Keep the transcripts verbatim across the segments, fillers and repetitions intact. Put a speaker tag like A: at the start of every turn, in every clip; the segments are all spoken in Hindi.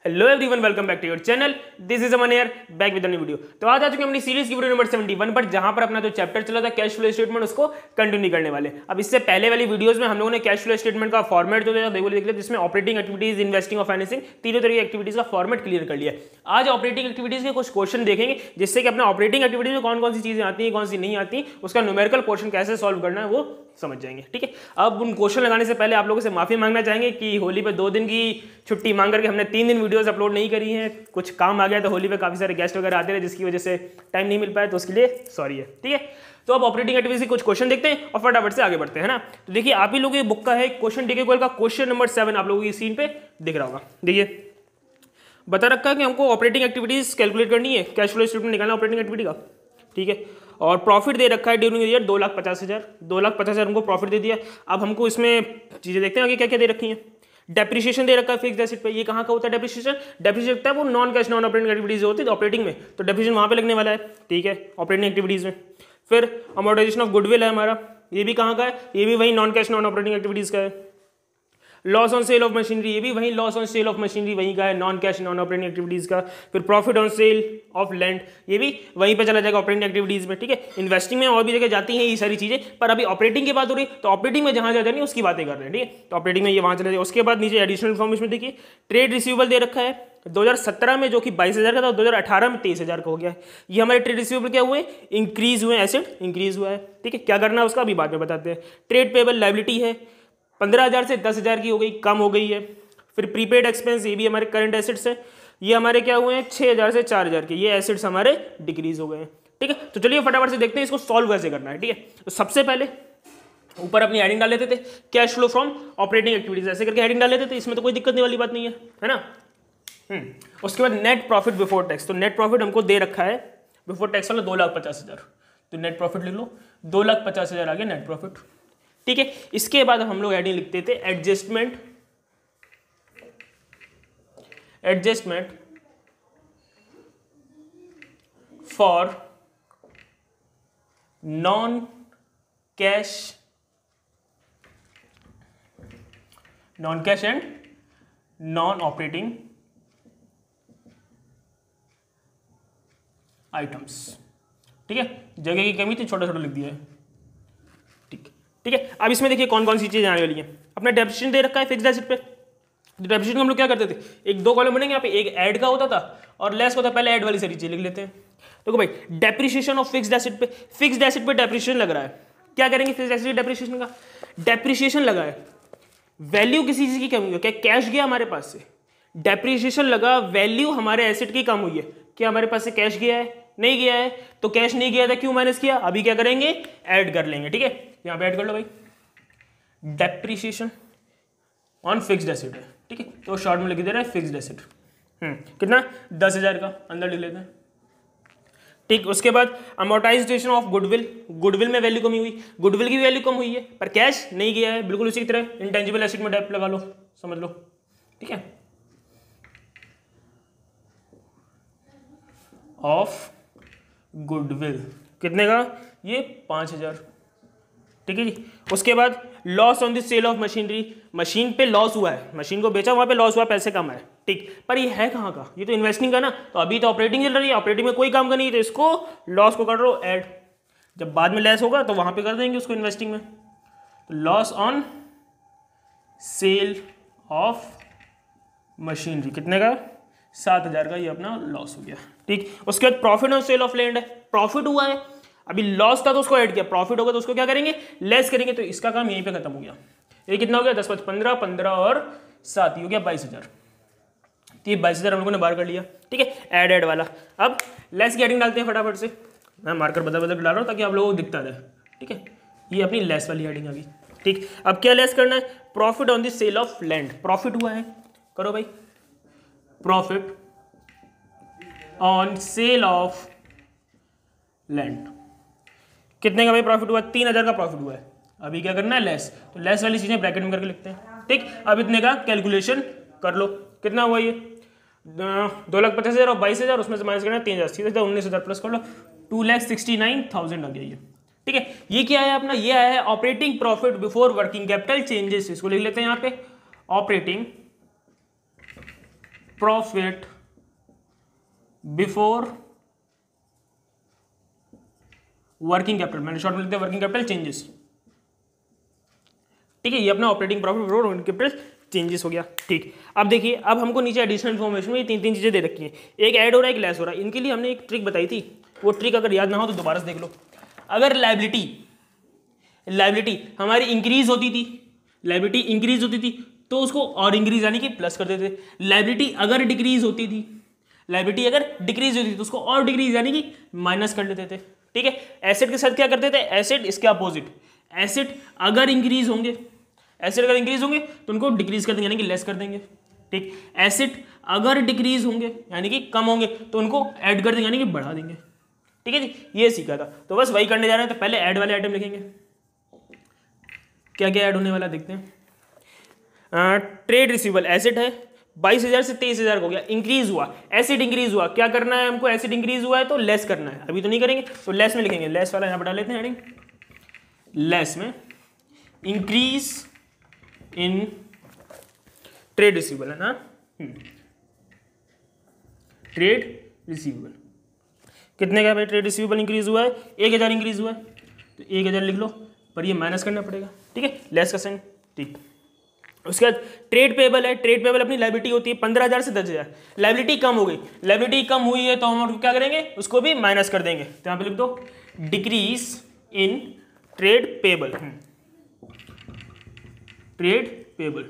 A: Hello everyone, welcome back to your channel. This is Aman here, back with a new video. तो आज आ चुके हैं अपनी सीरीज की वीडियो नंबर इकहत्तर पर, जहां पर अपना जो चैप्टर चला था कैश फ्लो स्टेटमेंट, उसको कंटिन्यू करने वाले। अब इससे पहले वाली वीडियोस में हम लोगों ने कैश फ्लो स्टेटमेंट का फॉर्मेट जो है देख लिया, जिसमें ऑपरेटिंग एक्टिविटीज, इन्वेस्टिंग और फाइनेंसिंग तीनों तरह की एक्टिविटीज का फॉर्मेट क्लियर कर लिया। आज ऑपरेटिंग एक्टिविटीज के कुछ क्वेश्चन देखेंगे, जिससे कि अपना ऑपरेटिंग एक्टिविटीज में कौन कौन सी चीजें आती हैं, कौन सी नहीं आती, उसका न्यूमेरिकल पोर्शन कैसे सॉल्व करना है वो समझ जाएंगे। ठीक है, अब उन क्वेश्चन लगाने से पहले आप लोगों से माफी मांगना चाहेंगे कि होली पे दो दिन की छुट्टी मांग करके हमने तीन दिन वीडियोस अपलोड नहीं करी हैं। कुछ काम आ गया तो होली पे काफी सारे गेस्ट वगैरह आते रहे, जिसकी वजह से टाइम नहीं मिल पाया, तो उसके लिए सॉरी है। ठीक है, तो अब ऑपरेटिंग एक्टिविटी से कुछ क्वेश्चन देखते हैं और फटाफट से आगे बढ़ते हैं ना। तो देखिए, आप ही लोगों की बुक का है क्वेश्चन डी के का क्वेश्चन नंबर सेवन, आप लोगों की स्क्रीन पे दिख रहा होगा। देखिए, बता रखा है कि हमको ऑपरेटिंग एक्टिविटीज कैलकुलेट करनी है, कैश फ्लो स्टेटमेंट निकालना ऑपरेटिंग एक्टिविटी का। ठीक है, और प्रॉफिट दे रखा है ड्यूरिंग द ईयर दो लाख पचास हज़ार दो लाख पचास हज़ार हमको प्रॉफिट दे दिया। अब हमको इसमें चीज़ें देखते हैं आगे क्या क्या दे रखी हैं। डेप्रिसिएशन दे रखा है फिक्स्ड एसेट पे। ये कहाँ का होता है डेप्रिसिएशन? डेप्रिसिएशन होता है वो non cash non operating activities होती है ऑपरेटिंग में, तो डेप्रिसिएशन वहाँ पे लगने वाला है। ठीक है, ऑपरेटिंग एक्टिविटीज में। फिर अमोर्टाइजेशन ऑफ गुडविल है हमारा, ये भी कहाँ का है? ये भी वही non cash non operating activities का है। Loss on sale of machinery, ये भी वही loss on sale of machinery वहीं का है, non cash non operating activities का। फिर profit on sale of land, ये भी वहीं पे चला जाएगा ऑपरेटिंग एक्टिविटीज में। ठीक है, इन्वेस्टिंग में और भी जगह जाती हैं ये सारी चीजें, पर अभी ऑपरेटिंग की बात हो रही है, तो ऑपरेटिंग में जहां जा रही है उसकी बातें कर रहे हैं। ठीक है, तो ऑपरेटिंग में ये वहां चला जाएगा। उसके बाद नीचे एडिशनल इन्फॉर्मेशन देखिए, ट्रेड रिसीवेबल दे रखा है दो हज़ार सत्रह में, जो कि बाईस हज़ार का था, दो हज़ार अठारह में तेईस हज़ार का हो गया है। ये हमारे ट्रेड रिसीवेबल क्या हुए? इंक्रीज हुए, एसेट इंक्रीज हुआ है। ठीक है, क्या करना है उसका अभी बाद में बताते हैं। ट्रेड पेबल लायबिलिटी है पंद्रह हज़ार से दस हज़ार की हो गई, कम हो गई है। फिर प्रीपेड एक्सपेंस, ये भी हमारे करंट एसेट्स हैं, ये हमारे क्या हुए हैं? छः हज़ार से चार हज़ार के, ये एसेट्स हमारे डिक्रीज हो गए हैं। ठीक है, तो चलिए फटाफट से देखते हैं इसको सॉल्व कैसे करना है। ठीक है, तो सबसे पहले ऊपर अपनी हेडिंग डाल लेते थे, cash flow from operating activities, ऐसे करके हेडिंग डाल लेते थे, इसमें तो कोई दिक्कत नहीं वाली बात नहीं है, है ना। हम्म उसके बाद नेट प्रॉफिट बिफोर टैक्स, तो नेट प्रॉफिट हमको दे रखा है बिफोर टैक्स वाला दो लाख पचास हज़ार, तो नेट प्रॉफिट लिख लो, दो लाख पचास हज़ार आ गया नेट प्रॉफिट। ठीक है, इसके बाद हम लोग हेडिंग लिखते थे adjustment adjustment for non cash non cash and non operating items. ठीक है, जगह की कमी थी, छोटा छोटा लिख दिया है। ठीक ठीक है, अब इसमें देखिए कौन कौन सी चीजें आने वाली हैं। अपना डेप्रिसिएशन दे रखा है फिक्स्ड एसेट पे, तो डेप्रिसिएशन हम लोग क्या करते थे, एक दो कॉलम बनेंगे यहाँ पे, एक ऐड का होता था और लेस का होता, पहले ऐड वाली सारी चीज लिख लेते हैं। देखो भाई, डेप्रिसिएशन ऑफ फिक्स्ड एसेट पे, फिक्स्ड एसेट पे डेप्रिसिएशन लग रहा है, क्या करेंगे फिक्स्ड एसेट डेप्रिसिएशन का? डेप्रिसिएशन लगा है, वैल्यू किसी चीज की कम हुई है, क्या कैश गया हमारे पास से, डेप्रिसिएशन लगा, वैल्यू हमारे एसेट की कम हुई है, क्या हमारे पास से कैश गया है? नहीं गया है, तो कैश नहीं गया था, क्यों माइनस किया? अभी क्या करेंगे? ऐड कर लेंगे। ठीक है, यहां पे ऐड कर लो भाई, डेप्रिसिएशन ऑन फिक्स्ड एसेट है। ठीक है, तो शॉर्ट में लिख दे रहा है फिक्स्ड एसेट। हम्म कितना? दस हजार का, अंदर लिख लेते हैं। ठीक, उसके बाद अमोर्टाइजेशन ऑफ गुडविल, गुडविल में वैल्यू कमी हुई, गुडविल की वैल्यू कम हुई है पर कैश नहीं गया है, बिल्कुल उसी तरह इंटेंजिबल एसेट में डेप लगा लो, समझ लो। ठीक है, ऑफ गुडविल कितने का? ये पाँच हजार। ठीक है जी, उसके बाद loss on the sale of machinery, machine पे लॉस हुआ है, मशीन को बेचा, वहां पे लॉस हुआ, पैसे कम आए। ठीक, पर ये है कहाँ का? ये तो इन्वेस्टिंग का ना, तो अभी तो ऑपरेटिंग चल रही है, ऑपरेटिंग में कोई काम का नहीं है, तो इसको लॉस को कर लो ऐड, जब बाद में लेस होगा तो वहां पे कर देंगे उसको इन्वेस्टिंग में। तो loss on sale of machinery कितने का? सात हजार का, ये अपना लॉस हो गया। ठीक, उसके बाद profit on sale of land है, प्रॉफिट हुआ है, अभी लॉस था तो उसको ऐड किया, प्रॉफिट होगा तो उसको क्या करेंगे? लेस करेंगे, तो इसका काम यहीं पे खत्म हो गया। ये कितना हो गया? दस पाँच पंद्रह, पंद्रह और सात ही हो गया बाईस हजार। तो ये बाईस हजार हम लोगों ने बाहर कर लिया। ठीक है, ऐड ऐड वाला। अब लेस की हेडिंग डालते हैं फटाफट से, मैं मार्कर बदल बदल डाल रहा हूँ ताकि आप लोगों को दिखता रहे। ठीक है, ये अपनी लेस वाली हेडिंग आ गई। ठीक, अब क्या लेस करना है? Profit on the sale of land, profit हुआ है, करो भाई, profit on sale of land कितने का भाई प्रॉफिट हुआ? तीन हजार का प्रॉफिट हुआ है। अभी क्या करना है? लेस, तो लेस वाली चीजें ब्रैकेट में करके लिखते हैं। ठीक, अब इतने का कैलकुलेशन कर लो, कितना हुआ ये? दो लाख पचास हजार और बाईस हजार, उसमें से माइनस करना है तीन हजार, सीधे उन्नीस हजार प्लस कर लो, two lakh sixty nine thousand आ गया ये। ठीक है, ये क्या है अपना? ये है operating profit before working capital changes, इसको लिख लेते हैं यहाँ पे, operating profit before working capital, मैंने शॉर्ट में लिखते हैं वर्किंग कैपिटल चेंजेस। ठीक है, ये अपना operating profit before working capital changes हो गया। ठीक, अब देखिए, अब हमको नीचे एडिशनल इन्फॉर्मेशन में ये तीन तीन चीजें दे रखी हैं, एक ऐड हो रहा है, एक लेस हो रहा है। इनके लिए हमने एक ट्रिक बताई थी, वो ट्रिक अगर याद ना हो तो दोबारा से देख लो। अगर लायबिलिटी लायबिलिटी हमारी इंक्रीज होती थी, लायबिलिटी इंक्रीज होती थी तो उसको और इंक्रीज यानी कि प्लस कर देते थे। लायबिलिटी अगर डिक्रीज होती थी, लायबिलिटी अगर डिक्रीज होती थी तो उसको और डिक्रीज यानी कि माइनस कर देते थे। ठीक है, एसेट के साथ क्या करते थे, एसेट इसके अपोजिट, एसेट अगर इंक्रीज होंगे, एसेट अगर इंक्रीज होंगे तो उनको डिक्रीज कर देंगे यानी कि लेस कर देंगे। ठीक, एसेट अगर डिक्रीज होंगे यानी कि कम होंगे तो उनको ऐड कर देंगे यानी कि बढ़ा देंगे। ठीक है जी, ये सीखा था, तो बस वही करने जा रहे हैं। तो पहले ऐड वाले आइटम लिखेंगे, क्या क्या ऐड होने वाला देखते हैं। ट्रेड रिसीवेबल एसेट है, बाईस हजार से तेईस हजार हो गया, इंक्रीज हुआ, एसिड इंक्रीज हुआ, क्या करना है हमको, एसिड इंक्रीज हुआ है तो लेस करना है, अभी तो नहीं करेंगे तो लेस में लिखेंगे, लेस वाला यहाँ पर डाल लेते हैं हेडिंग, लेस में इंक्रीज इन ट्रेड रिसीवेबल है ना, ट्रेड रिसीवेबल कितने का भाई, ट्रेड रिसीवेबल इंक्रीज हुआ है, एक हजार इंक्रीज हुआ है तो एक हजार लिख लो, पर ये माइनस करना पड़ेगा। ठीक है, लेस का साइन। ठीक, उसके बाद ट्रेड पेबल है, ट्रेड पेबल अपनी लायबिलिटी होती है पंद्रह हजार से दस हजार, लायबिलिटी कम हो गई, लायबिलिटी कम हुई है तो हम क्या करेंगे, उसको भी माइनस कर देंगे, तो यहाँ पे लिख दो decrease in trade payable, trade payable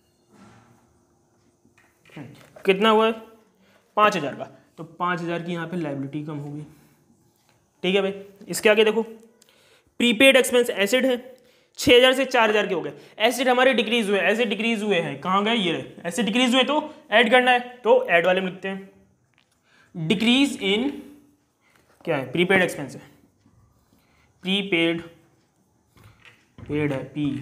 A: कितना हुआ है, पाँच हजार का, तो पाँच हजार की यहाँ पे लायबिलिटी कम होगी। ठीक है भाई, इसके आगे देखो प्रीपेड एक्सपेंस, एसिड है छः हज़ार से चार हज़ार के हो गए, एसिड हमारे डिक्रीज हुए, ऐसे डिक्रीज हुए हैं, कहाँ गए ये रहे, ऐसे डिक्रीज हुए तो ऐड करना है, तो ऐड वाले में लिखते हैं डिक्रीज इन क्या है, प्रीपेड एक्सपेंस है, प्रीपेड पेड है पी,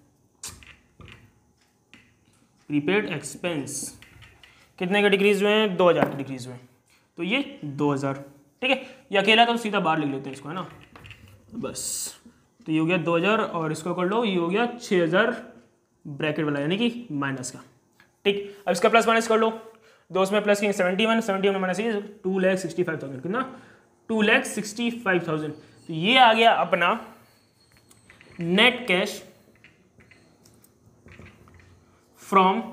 A: प्रीपेड एक्सपेंस कितने के डिक्रीज हुए हैं, दो हज़ार के डिक्रीज हुए हैं, तो ये दो हज़ार। ठीक है, ये अकेला तो सीधा बाहर लिख लेते हैं इसको, है ना, बस, तो ये हो गया दो हज़ार और इसको कर लो, ये हो गया छः हज़ार ब्रैकेट वाला यानी कि माइनस का। ठीक, अब इसका प्लस माइनस कर लो, दो उसमें प्लस किंग seventy one, seventy one minus ये two lakh sixty five thousand, कितना, two lakh sixty five thousand, तो ये आ गया अपना net cash from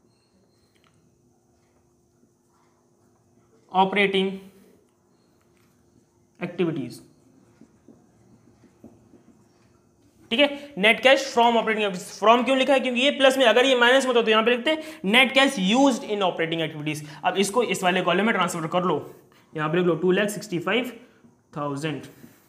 A: operating activities. ठीक है, net cash from operating activities, from क्यों लिखा है, क्योंकि ये प्लस में, अगर ये माइनस में होता तो यहां पे लिखते हैं net cash used in operating activities. अब इसको इस वाले कॉलम में ट्रांसफर कर लो, यहां पे लिख लो two lakh sixty five thousand,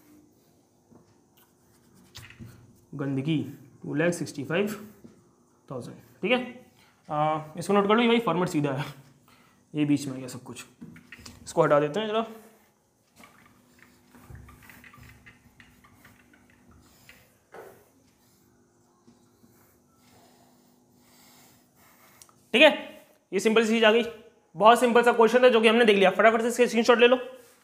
A: गंदगी two lakh sixty five thousand. ठीक है, आ, इसको नोट कर लो, ये भाई फॉर्मेट सीधा है, ये बीच में आ गया सब कुछ, इसको हटा देते हैं जरा। ठीक है, ये सिंपल सी चीज आ गई, बहुत सिंपल सा क्वेश्चन था जो कि हमने देख लिया, फटाफट से इसके स्क्रीनशॉट ले लो।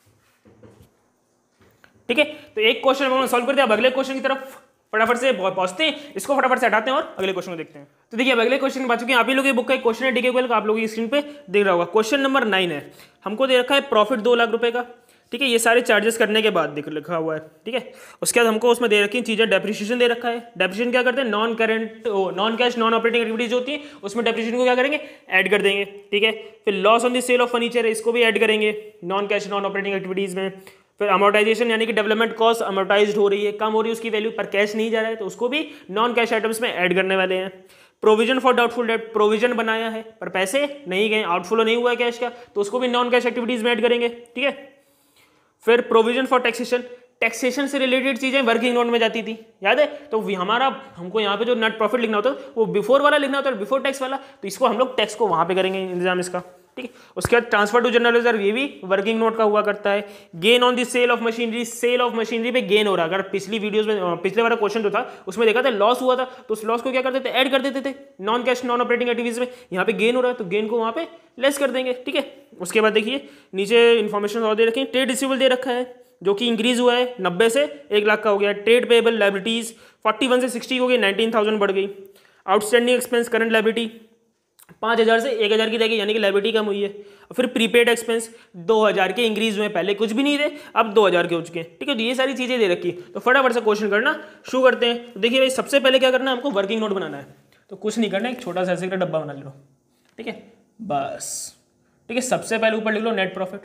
A: ठीक है, तो एक क्वेश्चन हमने सॉल्व कर दिया, अब अगले क्वेश्चन की तरफ फटाफट से पहुंचते हैं, इसको फटाफट से हटाते हैं और अगले क्वेश्चन को देखते हैं। तो देखिए, अब अगले क्वेश्चन में बात चुके हैं, आप ही लोग ये बुक का एक क्वेश्चन है डीके गोयल का, आप लोग स्क्रीन पे देख रहा होगा, क्वेश्चन नंबर नाइन है, हमको दे रखा है प्रॉफिट दो लाख रुपए का। ठीक है, ये सारे चार्जेस करने के बाद देख लिखा हुआ है। ठीक है, उसके बाद हमको उसमें दे रखी चीजें, डेप्रिसिएशन दे रखा है, डेप्रिसिएशन क्या करते हैं, non current non cash non operating activities होती है, उसमें डेप्रिसिएशन को क्या करेंगे, ऐड कर देंगे। ठीक है, फिर loss on the sale of furniture है, इसको भी ऐड करेंगे non cash non operating activities में। फिर अमोर्टाइजेशन यानी कि डेवलपमेंट कॉस्ट अमोर्टाइज्ड हो रही है, कम हो रही है उसकी वैल्यू, पर कैश नहीं जा रहा है, तो उसको भी नॉन कैश आइटम्स में ऐड करने वाले हैं। Provision for doubtful debt, provision बनाया है पर पैसे नहीं गए, आउटफ्लो नहीं हुआ है कैश का, तो उसको भी नॉन कैश एक्टिविटीज में ऐड करेंगे। ठीक है, फिर प्रोविजन फॉर टैक्सेशन, टैक्सेशन से रिलेटेड चीजें वर्किंग नोट में जाती थी, याद है, तो हमारा हमको यहाँ पे जो नेट प्रॉफिट लिखना होता है वो बिफोर वाला लिखना होता है, बिफोर टैक्स वाला, तो इसको हम लोग टैक्स को वहां पे करेंगे इंतजाम इसका। ठीक है, उसके बाद ट्रांसफर टू जनरल रिजर्व, ये भी वर्किंग नोट का हुआ करता है। Gain on the sale of machinery, sale of machinery पे गेन हो रहा है, अगर पिछली वीडियोस में पिछले वाला क्वेश्चन जो था उसमें देखा था लॉस हुआ था, तो उस लॉस को क्या करते थे, ऐड कर देते थे non cash non operating activities में। यहाँ पे गेन हो रहा है तो गेन को वहाँ पे लेस कर देंगे। ठीक है, उसके बाद देखिए नीचे इन्फॉर्मेशन और दे रखी, ट्रेड रिसीवेबल दे रखा है जो कि इंक्रीज हुआ है, नब्बे से एक लाख का हो गया। ट्रेड पेएबल लायबिलिटीज इकतालीस से साठ हो गई, उन्नीस हज़ार बढ़ गई। आउटस्टैंडिंग एक्सपेंस करंट लायबिलिटी पाँच हज़ार से एक हज़ार की रहेगी, यानी कि लायबिलिटी कम हुई है। और फिर प्रीपेड एक्सपेंस दो हज़ार के इंक्रीज हुए, पहले कुछ भी नहीं थे अब दो हज़ार के हो चुके हैं। ठीक है, तो ये सारी चीज़ें दे रखी है। तो फटाफट से क्वेश्चन करना शुरू करते हैं। तो देखिए भाई, सबसे पहले क्या करना है हमको, वर्किंग नोट बनाना है। तो कुछ नहीं करना, एक छोटा सा ऐसे का डब्बा बना लो। ठीक है, बस। ठीक है, सबसे पहले ऊपर लिख लो नेट प्रॉफिट,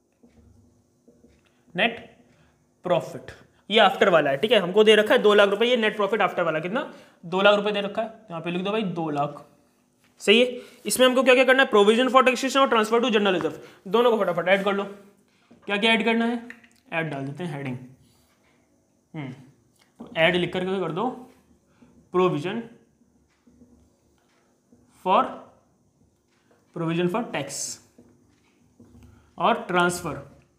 A: नेट प्रॉफिट ये आफ्टर वाला है। ठीक है, हमको दे रखा है दो लाख रुपए, ये नेट प्रॉफिट आफ्टर वाला कितना, दो लाख रुपए दे रखा है। यहाँ पे लिख दो भाई दो लाख। सही है। इसमें हमको क्या क्या करना है, प्रोविजन फॉर टैक्सेशन और ट्रांसफर टू जनरल रिजर्व, दोनों को फटाफट ऐड कर लो। क्या क्या ऐड करना है, ऐड डाल देते हैं हेडिंग। हम्म तो ऐड लिख करके कर दो, provision for provision for tax और transfer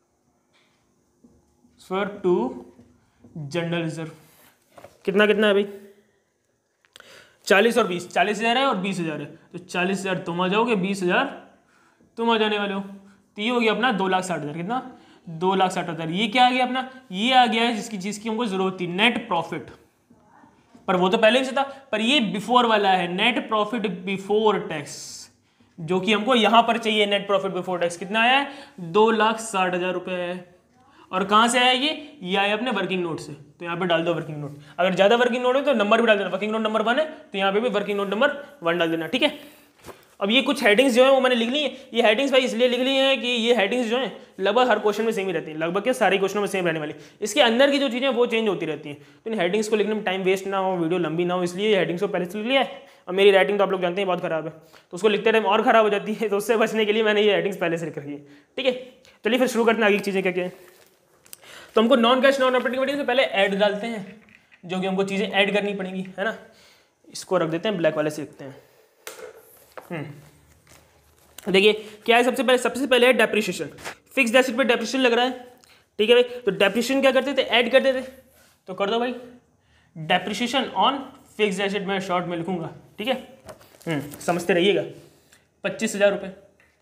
A: for to general reserve. कितना कितना है भाई, चालीस और बीस, चालीस हजार है और बीस हजार है, तो चालीस हजार तुम आ जाओगे, बीस हजार तुम आ जाने वाले हो। तो ये हो गया अपना दो लाख साठ हजार। कितना, दो लाख साठ हजार। ये क्या आ गया अपना, ये आ गया है जिसकी जिसकी हमको जरूरत थी, नेट प्रॉफिट। पर वो तो पहले से था, पर ये बिफोर वाला है, नेट प्रॉफिट बिफोर टैक्स, जो कि हमको यहां पर चाहिए। नेट प्रॉफिट बिफोर टैक्स कितना आया है, दो लाख साठ हजार रुपए है। और कहाँ से आया ये ये आया अपने वर्किंग नोट से। तो यहाँ पे डाल दो वर्किंग नोट। अगर ज्यादा वर्किंग नोट है तो नंबर भी डाल देना, वर्किंग नोट नंबर वन है तो यहाँ पे भी वर्किंग नोट नंबर वन डाल देना। ठीक है, अब ये कुछ हेडिंग्स जो है वो मैंने लिख ली है। ये हेडिंग्स भाई इसलिए लिख ली है कि ये हेडिंग्स जो है लगभग हर क्वेश्चन में सेम ही रहती है, लगभग के सारे क्वेश्चनों में सेम रहने वाली। इसके अंदर की जो चीज़ें वो चेंज होती रहती हैं। तो इन हेडिंग्स को लिखने में टाइम वेस्ट ना हो, वीडियो लंबी ना हो, इसलिए हेडिंग्स को पहले से लिख लिया है। और मेरी राइटिंग तो आप लोग जानते हैं बहुत खराब है, तो उसको लिखते टाइम और खराब हो जाती है, तो उससे बचने के लिए मैंने ये हेडिंग्स पहले से लिख रखी है। ठीक है, चलिए फिर शुरू करते हैं आगे की चीज़ें क्या क्या है। तो हमको non cash non operating income से पहले ऐड डालते हैं, जो कि हमको चीज़ें ऐड करनी पड़ेंगी, है ना। इसको रख देते हैं, ब्लैक वाले से लिखते हैं। हम्म देखिए क्या है, सबसे पहले सबसे पहले है डेप्रिसिएशन। फिक्स्ड एसेट पे डेप्रिसिएशन लग रहा है। ठीक है भाई, तो डेप्रिसिएशन क्या करते थे, ऐड करते थे। तो कर दो भाई डेप्रिसिएशन ऑन फिक्स्ड एसेट, मैं शॉर्ट में लिखूंगा। ठीक है, हम्म समझते रहिएगा। पच्चीस हजार रुपये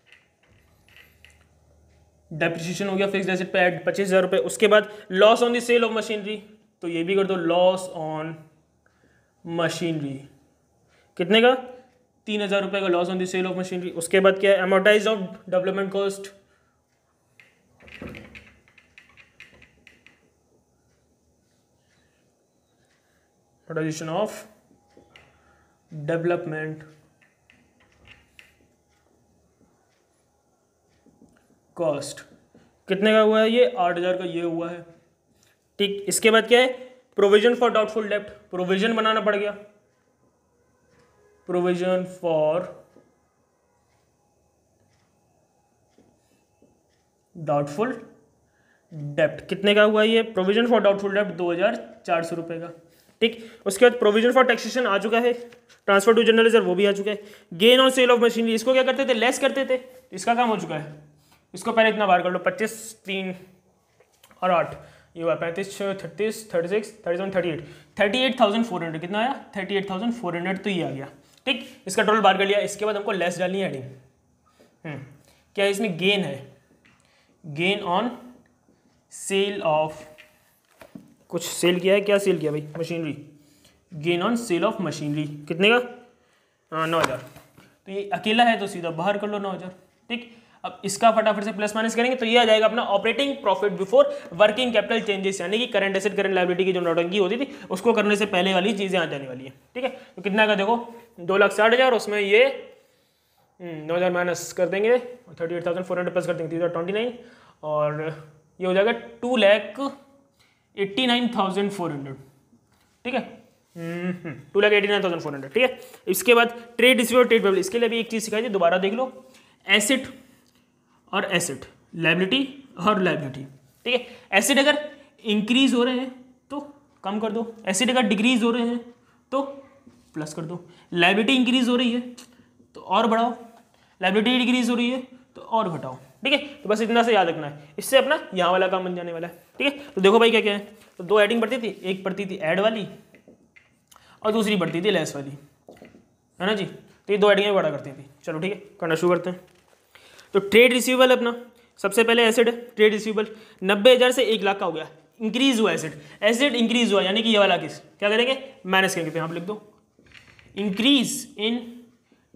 A: डेप्रिसिएशन हो गया, फिक्स्ड एसेट पे ऐड पच्चीस हजार रुपये। उसके बाद loss on the sale of machinery, तो ये भी कर दो लॉस ऑन मशीनरी। कितने का, तीन हजार रुपये का loss on the sale of machinery. उसके बाद क्या है, amortize of development cost, amortization of development cost. कितने का हुआ है ये, आठ हजार का ये हुआ है। ठीक, इसके बाद क्या है, प्रोविजन फॉर डाउटफुल डेब्ट, प्रोविजन बनाना पड़ गया। प्रोविजन फॉर डाउटफुल डेब्ट, कितने का हुआ ये, प्रोविजन फॉर डाउटफुल डेब्ट दो हजार चार सौ रुपए का। ठीक, उसके बाद प्रोविजन फॉर टैक्सेशन आ चुका है, ट्रांसफर टू जनरल रिजर्व वो भी आ चुका है। Gain on sale of machinery, इसको क्या करते थे, लेस करते थे, इसका काम हो चुका है। इसको पहले इतना बार कर लो, पच्चीस तीन और आठ, ये हुआ पैंतीस छत्तीस thirty six thirty seven thirty eight thirty eight thousand four hundred. कितना आया, thirty eight thousand four hundred, तो ये आ गया। ठीक, इसका टोटल बार कर लिया। इसके बाद हमको लेस डालनी है हेडिंग। हम्म क्या है इसमें, गेन है, गेन ऑन सेल ऑफ, कुछ सेल किया है, क्या सेल किया भाई, machinery. Gain on sale of machinery कितने का, हाँ नौ हज़ार। तो ये अकेला है तो सीधा बाहर कर लो नौ हज़ार। ठीक, अब इसका फटाफट से प्लस माइनस करेंगे तो ये आ जाएगा अपना operating profit before working capital changes, यानी कि करंट एसेट करंट लायबिलिटी की जो नोटंकी होती थी उसको करने से पहले वाली चीजें आ जाने वाली है। ठीक है, तो कितना का देखो, दो लाख साठ हजार, उसमें ये नौ हज़ार माइनस कर देंगे, thirty eight thousand four hundred plus कर देंगे, थ्री ट्वेंटी नाइन, और ये हो जाएगा two lakh eighty nine thousand four hundred. ठीक है, two lakh eighty nine thousand four hundred. ठीक है, इसके बाद ट्रेड रिसीवेबल ट्रेड पेबल, इसके लिए भी एक चीज़ सिखाई थी, दोबारा देख लो। एसेट और एसेट, लायबिलिटी और लायबिलिटी। ठीक है, एसेट अगर इंक्रीज हो रहे हैं तो कम कर दो, एसेट अगर डिक्रीज हो रहे हैं तो प्लस कर दो, लायबिलिटी इंक्रीज हो रही है तो और बढ़ाओ, लायबिलिटी डिक्रीज हो रही है तो और घटाओ। ठीक है, तो बस इतना से याद रखना है, इससे अपना यहाँ वाला काम बन जाने वाला है। ठीक है, तो देखो भाई क्या क्या है, तो दो हेडिंग पढ़ती थी, एक पढ़ती थी ऐड वाली और दूसरी पढ़ती थी लेस वाली, है ना जी। तो ये दो हेडिंगें पढ़ा करती थी। चलो ठीक है, करना शुरू करते हैं। तो ट्रेड रिसीवेबल अपना सबसे पहले एसेट है, ट्रेड रिसीवेबल नब्बे हज़ार से एक लाख का हो गया, इंक्रीज हुआ एसेट, एसेट इंक्रीज हुआ, यानी कि ये वाला किस क्या करेंगे, माइनस करेंगे, तो यहाँ पे लिख दो increase in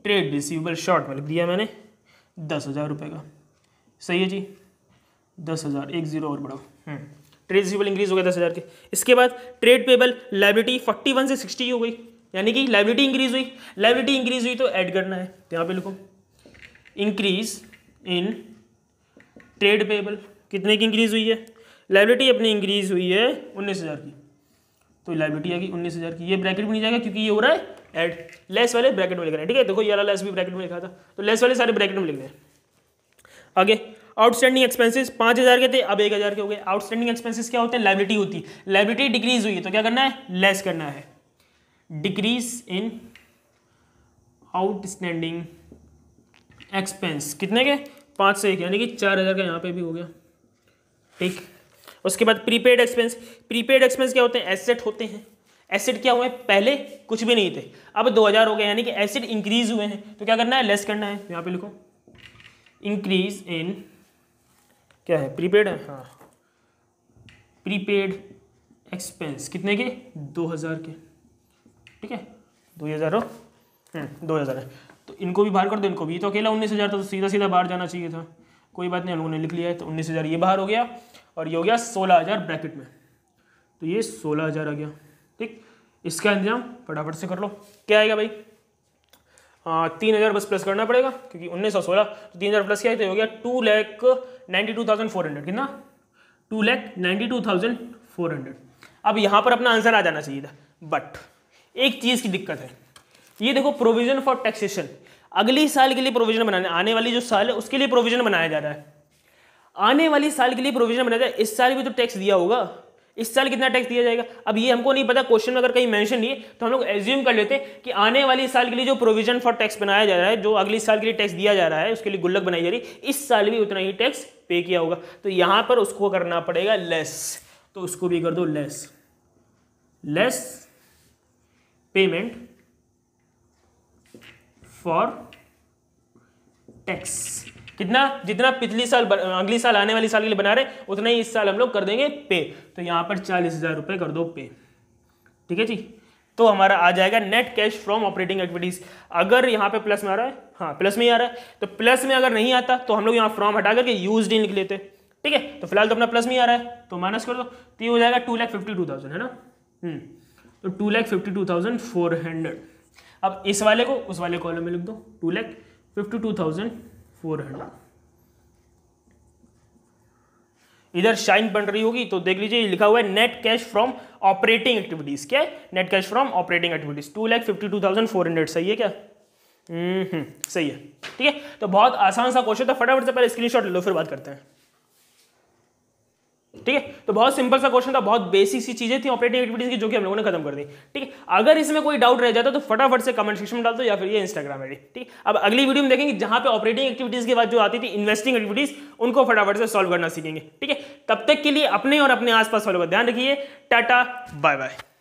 A: trade receivable short में लिख दिया मैंने दस हज़ार रुपये का। सही है जी, दस हज़ार एक जीरो और बढ़ाओ, ट्रेड रिसीवेबल इंक्रीज हो गया दस हज़ार के। इसके बाद trade payable liability forty one से सिक्सटी हो गई, यानी कि लाइबिलिटी इंक्रीज हुई। लाइबिलिटी इंक्रीज हुई तो ऐड करना है, तो यहाँ पे लिखो इंक्रीज इन ट्रेड पेबल। कितने की इंक्रीज हुई है? लाइबिलिटी अपनी इंक्रीज हुई है उन्नीस हज़ार की, तो लाइबिलिटी आएगी उन्नीस हज़ार की। ये ब्रैकेट में नहीं जाएगा क्योंकि ये हो रहा है ऐड, लेस वाले ब्रैकेट में लिखना है। ठीक है, देखो ये वाला लेस भी ब्रैकेट में लिखा था, तो लेस वाले सारे ब्रैकेट में लिखने हैं। आगे आउटस्टैंडिंग एक्सपेंसेस पाँच हज़ार के थे, अब एक हज़ार के हो गए। आउटस्टैंडिंग एक्सपेंसेस क्या होते हैं? लाइबिलिटी होती है। लाइबिलिटी डिक्रीज हुई है तो क्या करना है? लेस करना है। डिक्रीज इन आउटस्टैंडिंग एक्सपेंस कितने के? पाँच से एक, यानी कि चार हज़ार का यहाँ पे भी हो गया। ठीक, उसके बाद प्रीपेड एक्सपेंस। प्रीपेड एक्सपेंस क्या होते हैं? एसेट होते हैं। एसेट क्या हुए? पहले कुछ भी नहीं थे, अब दो हज़ार हो गए, यानी कि एसेट इंक्रीज हुए हैं, तो क्या करना है? लेस करना है। यहाँ पे लिखो इंक्रीज इन, क्या है? प्रीपेड है, हाँ, प्रीपेड एक्सपेंस कितने के? दो हज़ार के। ठीक है, दो हज़ार हो, दो हज़ार है, तो इनको भी बाहर कर दो, इनको भी। तो अकेला उन्नीस हज़ार था, तो सीधा सीधा बाहर जाना चाहिए था। कोई बात नहीं, हम लोगों ने लिख लिया है, तो उन्नीस हज़ार ये बाहर हो गया, और ये हो गया सोलह हज़ार ब्रैकेट में, तो ये सोलह हज़ार आ गया। ठीक, इसका इंतजाम फटाफट से कर लो। क्या आएगा भाई? हाँ, तीन हज़ार बस प्लस करना पड़ेगा, क्योंकि उन्नीस और सोलह, तो तीन हज़ार प्लस क्या है, तो हो गया two lakh ninety two thousand four hundred. कितना? Two lakh ninety two thousand four hundred. अब यहाँ पर अपना आंसर आ जाना चाहिए था, बट एक चीज़ की दिक्कत है। ये देखो, प्रोविजन फॉर टैक्सेशन, अगली साल के लिए प्रोविजन बनाने, आने वाली जो साल है उसके लिए प्रोविजन बनाया जा रहा है। आने वाली साल के लिए प्रोविजन बनाया जाए, इस साल भी तो टैक्स दिया होगा, इस साल कितना टैक्स दिया जाएगा? अब ये हमको नहीं पता, क्वेश्चन में अगर कहीं मेंशन नहीं है तो हम लोग एज्यूम कर लेते हैं कि आने वाली साल के लिए जो प्रोविजन फॉर टैक्स बनाया जा रहा है, जो अगली साल के लिए टैक्स दिया जा रहा है, उसके लिए गुल्लक बनाई जा रही है, इस साल भी उतना ही टैक्स पे किया होगा, तो यहां पर उसको करना पड़ेगा लेस, तो उसको भी कर दो less. Less payment for tax, कितना? जितना पिछली साल अगली साल आने वाली साल के लिए बना रहे उतना ही इस साल हम लोग कर देंगे पे, तो यहां पर चालीस हजार रुपए कर दो पे। ठीक है जी, तो हमारा आ जाएगा net cash from operating activities. अगर यहाँ पे प्लस में आ रहा है, हाँ प्लस में ही आ रहा है, तो प्लस में अगर नहीं आता तो हम लोग यहाँ फ्रॉम हटा करके यूज्ड इन लिख लेते। ठीक है, तो फिलहाल तो अपना प्लस में ही आ रहा है, तो माइनस कर दो, तो ये हो जाएगा two lakh fifty two thousand, है ना? हम्म, तो two lakh fifty two thousand four hundred. अब इस वाले को उस वाले कॉलम में लिख दो, two lakh fifty two thousand four hundred. इधर शाइन बन रही होगी तो देख लीजिए, लिखा हुआ है net cash from operating activities. क्या है? Net cash from operating activities, two lakh fifty two thousand four hundred. सही है क्या? हम्म, सही है। ठीक है, तो बहुत आसान सा क्वेश्चन था, फटाफट से पहले स्क्रीनशॉट ले लो, फिर बात करते हैं। ठीक है, तो बहुत सिंपल सा क्वेश्चन था, बहुत बेसिक सी चीजें थी ऑपरेटिंग एक्टिविटीज की, जो कि हम लोगों ने खत्म कर दी। ठीक है, अगर इसमें कोई डाउट रह जाता तो फटाफट से कमेंट सेक्शन में डाल दो, या फिर ये इंस्टाग्राम आईडी। ठीक, अब अगली वीडियो में देखेंगे जहां पे ऑपरेटिंग एक्टिविटीज के बाद जो आती थी इन्वेस्टिंग एक्टिविटीज, उनको फटाफट से सॉल्व करना सीखेंगे। ठीक है, तब तक के लिए अपने और अपने आसपास वालों का ध्यान रखिए। Tata, bye bye.